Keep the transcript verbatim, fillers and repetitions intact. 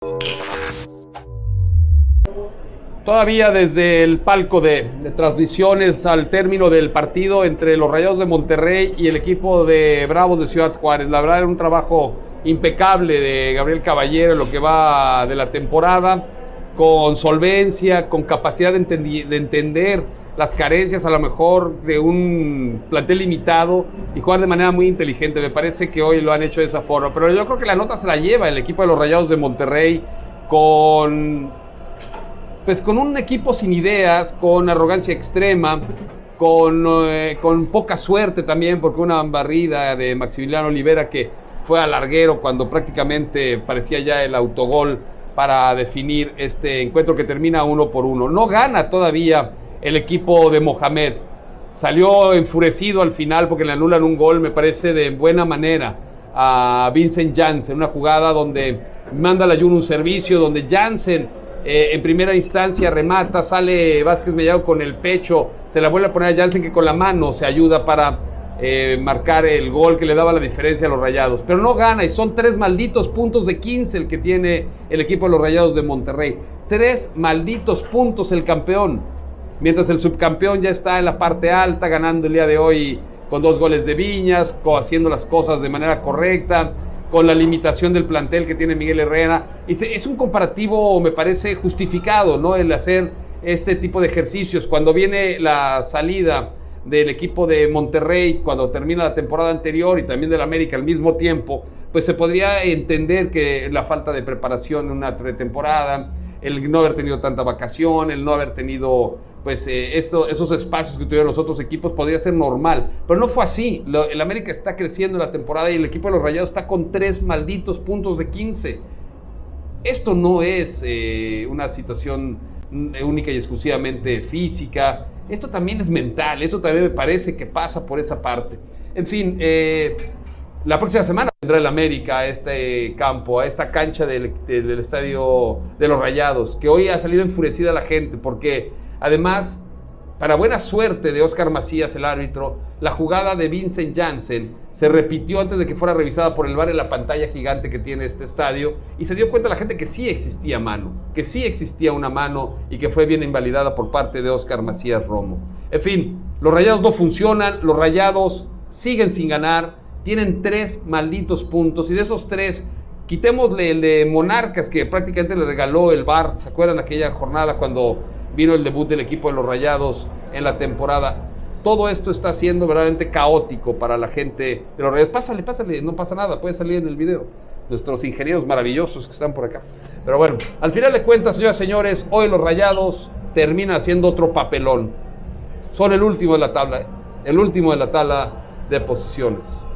Todavía desde el palco de, de transmisiones al término del partido entre los Rayados de Monterrey y el equipo de Bravos de Ciudad Juárez. La verdad era un trabajo impecable de Gabriel Caballero en lo que va de la temporada, con solvencia, con capacidad de, de entender las carencias a lo mejor de un plantel limitado y jugar de manera muy inteligente. Me parece que hoy lo han hecho de esa forma, pero yo creo que la nota se la lleva el equipo de los Rayados de Monterrey con... Pues con un equipo sin ideas, con arrogancia extrema, con, eh, con poca suerte también, porque una barrida de Maximiliano Olivera que fue al larguero cuando prácticamente parecía ya el autogol para definir este encuentro que termina uno por uno. No gana todavía el equipo de Mohamed. Salió enfurecido al final porque le anulan un gol, me parece de buena manera, a Vincent Janssen. Una jugada donde manda a la Jun un servicio, donde Janssen... Eh, en primera instancia remata, sale Vázquez Mellado con el pecho, se la vuelve a poner a Janssen que con la mano se ayuda para eh, marcar el gol que le daba la diferencia a los Rayados. Pero no gana y son tres malditos puntos de quince el que tiene el equipo de los Rayados de Monterrey. Tres malditos puntos el campeón. Mientras el subcampeón ya está en la parte alta, ganando el día de hoy con dos goles de Viñas, haciendo las cosas de manera correcta, con la limitación del plantel que tiene Miguel Herrera. Es un comparativo, me parece, justificado, ¿no? El hacer este tipo de ejercicios. Cuando viene la salida del equipo de Monterrey, cuando termina la temporada anterior y también del América al mismo tiempo, pues se podría entender que la falta de preparación en una pretemporada, el no haber tenido tanta vacación, el no haber tenido pues eh, esto, esos espacios que tuvieron los otros equipos podría ser normal, pero no fue así. Lo, el América está creciendo en la temporada y el equipo de los Rayados está con tres malditos puntos de quince. Esto no es eh, una situación única y exclusivamente física, esto también es mental, esto también me parece que pasa por esa parte. En fin, eh, la próxima semana vendrá el América a este campo, a esta cancha del, del, del estadio de los Rayados, que hoy ha salido enfurecida la gente porque además, para buena suerte de Óscar Macías, el árbitro, la jugada de Vincent Janssen se repitió antes de que fuera revisada por el V A R en la pantalla gigante que tiene este estadio y se dio cuenta la gente que sí existía mano, que sí existía una mano y que fue bien invalidada por parte de Óscar Macías Romo. En fin, los Rayados no funcionan, los Rayados siguen sin ganar, tienen tres malditos puntos y de esos tres, quitémosle el de Monarcas que prácticamente le regaló el V A R. ¿Se acuerdan aquella jornada cuando vino el debut del equipo de los Rayados en la temporada? Todo esto está siendo verdaderamente caótico para la gente de los Rayados. Pásale, pásale, no pasa nada, puede salir en el video. Nuestros ingenieros maravillosos que están por acá. Pero bueno, al final de cuentas, señoras y señores, hoy los Rayados terminan haciendo otro papelón. Son el último de la tabla, el último de la tabla de posiciones.